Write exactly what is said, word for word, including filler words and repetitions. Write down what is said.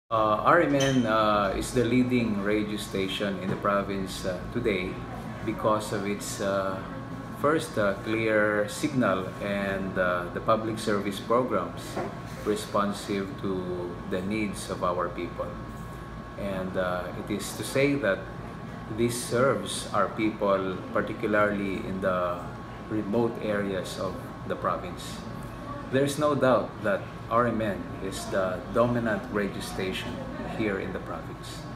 Uh, R M N uh, is the leading radio station in the province uh, today because of its uh, first uh, clear signal and uh, the public service programs responsive to the needs of our people. And uh, it is to say that this serves our people, particularly in the remote areas of the province. There's no doubt that R M N is the dominant radio station here in the province.